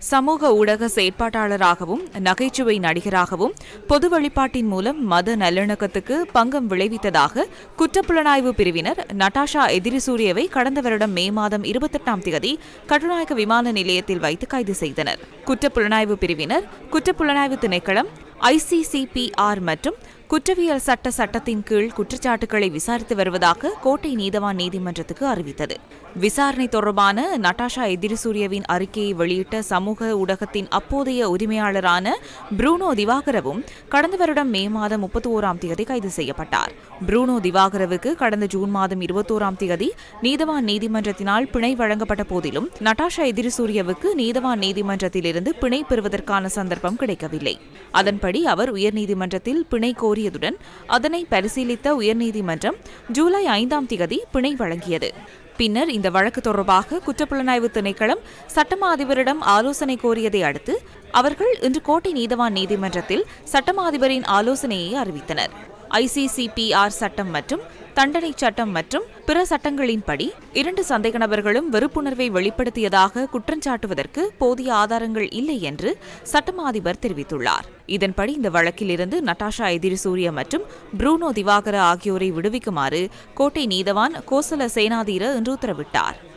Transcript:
சமூக ஊடக செயற்பாட்டாளராகவும் நகைச்சுவை நடிகராகவும் பொது வழிபாட்டின் மூலம் மத நல்லிணக்கத்துக்கு பங்கம் விளைவித்ததாக குற்றப்புலனாய்வு பிரிவினர் நட்டாஷா எதிரிசூரியவை கடந்த வருடம் மே மாதம் 28ஆம் தேதி கட்டுநாயக்க விமான நிலையத்தில் வைத்து கைது செய்தனர். குற்றப்புலனாய்வு பிரிவினர் குற்றப்புலனாய்வு திணைக்களம் ICCPR மற்றும் குற்றவியல் சட்டத்தின் கீழ் குற்றச்சாட்டுகளை விசாரித்து வருவதாக கோட்டை நீதவான் நீதிமன்றத்துக்கு அறிவித்தது. விசாரணை தொடர்பான நட்டாஷா எதிரிசூரியவின் அறிக்கையை வெளியிட்ட சமூக ஊடகத்தின் அப்போதைய உரிமையாளரான ப்ரூனோ திவாகரவும் கடந்த வருடம் மே மாதம் 31ஆம் தேதி கைது செய்யப்பட்டார். ப்ரூனோ திவாகரவுக்கு கடந்த ஜூன் மாதம் 21ஆம் தேதி நீதவான் நீதிமன்றத்தினால் பிணை வழங்கப்பட்ட போதிலும் நட்டாஷா எதிரிசூரியவுக்கு நீதவான் நீதிமன்றத்திலிருந்து பிணை பெறுவதற்கான சந்தர்ப்பம் கிடைக்கவில்லை. அதன்படி அவர் உயர்நீதிமன்றத்தில் பிணை கோரியதுடன் அதனை பரிசீலித்த உயர்நீதிமன்றம் ஜூலை 5ஆம் தேதி பிணை வழங்கியது. பின்னர் இந்த வழக்கு தொடர்பாக குற்றப்புலனாய்வு திணைக்களம் சட்டமா அதிபரிடம் ஆலோசனை கோரியதை அடுத்து அவர்கள் இன்று கோட்டை நீதவான் நீதிமன்றத்தில் சட்டமா அதிபரின் ஆலோசனையை அறிவித்தனர். ICCPR சட்டம் மற்றும் தண்டனை சட்டம் மற்றும் பிற சட்டங்களின்படி 2 சந்தேக நபர்களும் வெறுப்புணர்வை வெளிப்படுத்தியதாக குற்றஞ்சாட்டுவதற்கு போதிய ஆதாரங்கள் இல்லை என்று சட்டமா அதிபர் தெரிவித்துள்ளார். இதன்படி இந்த வழக்கில் இருந்து நட்டாஷா எதிரிசூரிய மற்றும் ப்ரூனோ திவாகர ஆகியோரை விடுவிக்குமாறு கோட்டை நீதவான் கோசல சேனாதீர இன்று உத்தரவிட்டார்.